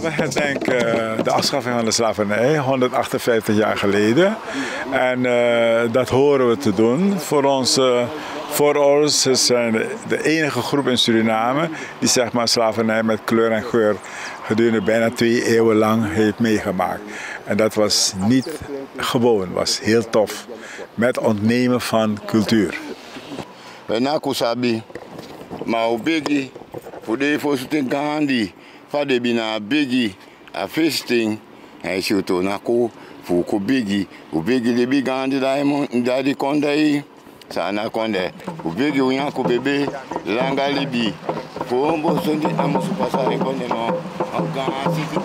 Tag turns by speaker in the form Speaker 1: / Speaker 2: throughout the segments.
Speaker 1: we herdenken de afschaffing van de slavernij 158 jaar geleden. En dat horen we te doen. Voor onze voorouders zijn de enige groep in Suriname die zeg maar slavernij met kleur en geur gedurende bijna 2 eeuwen lang heeft meegemaakt. En dat was niet gewoon, was heel tof. Met ontnemen van cultuur.
Speaker 2: Na kusabi, maar bigi, voor de voorzitter Gandhi, voor de bina bigi, a feesting, hij shoot on a ko, voor bigi, de big Gandhi daar die konde, sana konde, bigi uyanko bebe, langa libi, voor een boson die amusu pasare konde no, Gandhi city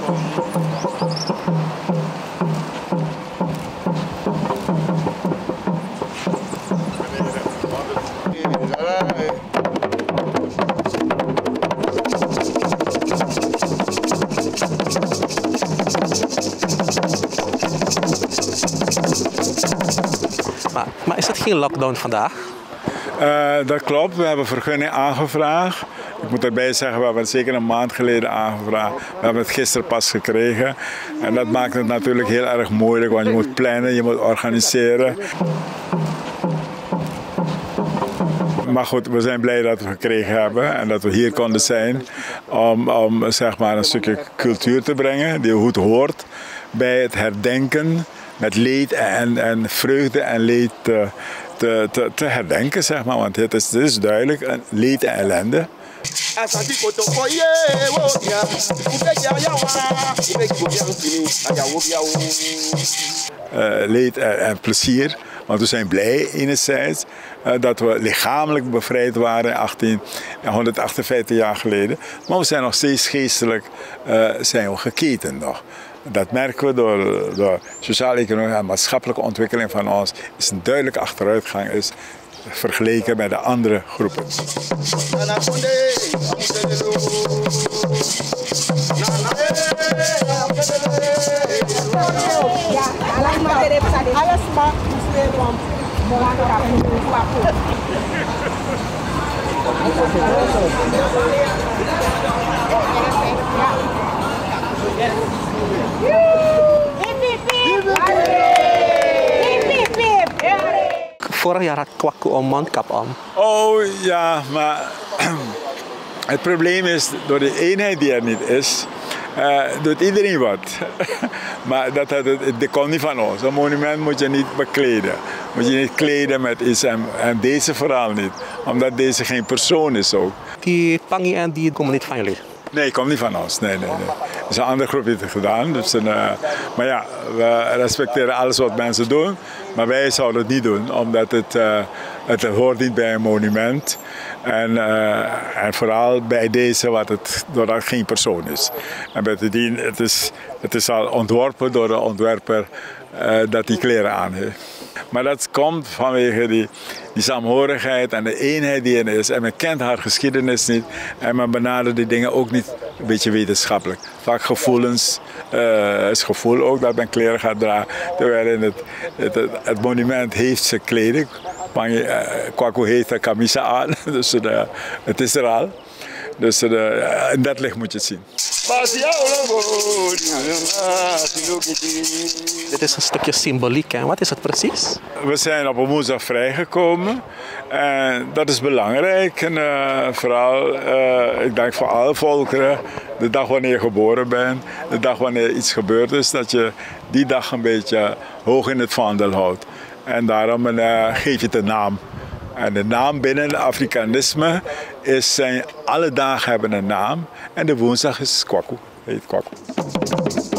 Speaker 3: Maar is dat geen lockdown vandaag?
Speaker 1: Dat klopt, we hebben vergunning aangevraagd. Ik moet erbij zeggen, we hebben het zeker een maand geleden aangevraagd. We hebben het gisteren pas gekregen. En dat maakt het natuurlijk heel erg moeilijk, want je moet plannen, je moet organiseren. Maar goed, we zijn blij dat we het gekregen hebben en dat we hier konden zijn om zeg maar een stukje cultuur te brengen die goed hoort bij het herdenken met leed en vreugde en leed te herdenken, zeg maar. Want het is duidelijk, leed en ellende. Leed en plezier, want we zijn blij enerzijds dat we lichamelijk bevrijd waren 158 jaar geleden. Maar we zijn nog steeds geestelijk zijn we geketend nog. Dat merken we door sociaal-economische en maatschappelijke ontwikkeling van ons. Is een duidelijke achteruitgang is vergeleken met de andere groepen.
Speaker 3: Vorig jaar had Kwaku een mondkap om.
Speaker 1: Oh ja, maar het probleem is, door de eenheid die er niet is, doet iedereen wat. Maar dat komt niet van ons. Een monument moet je niet bekleden. Moet je niet kleden met iets en deze vooral niet. Omdat deze geen persoon is ook.
Speaker 3: Die Pangi en die komen niet van jullie?
Speaker 1: Nee, komt niet van ons. Nee. Het is een andere groep die het gedaan. Dus maar ja, we respecteren alles wat mensen doen. Maar wij zouden het niet doen, omdat het hoort niet bij een monument. En vooral bij deze, doordat het geen persoon is. En bovendien, het is al ontworpen door de ontwerper dat die kleren aan heeft. Maar dat komt vanwege die saamhorigheid en de eenheid die er is. En men kent haar geschiedenis niet. En men benadert die dingen ook niet een beetje wetenschappelijk. Vaak gevoelens, is gevoel ook dat men kleren gaat dragen. Terwijl in het monument heeft ze kleding. Kwaku heeft een camisa aan. Dus het is er al. Dus in dat licht moet je het zien.
Speaker 3: Dit is een stukje symboliek, hè? Wat is het precies?
Speaker 1: We zijn op een woensdag vrijgekomen en dat is belangrijk. En, vooral, ik denk voor alle volkeren, de dag wanneer je geboren bent, de dag wanneer iets gebeurd is, dat je die dag een beetje hoog in het vaandel houdt. En daarom geef je het een naam. En de naam binnen het Afrikanisme alle dagen hebben een naam. En de woensdag is Kwaku. Heet Kwaku.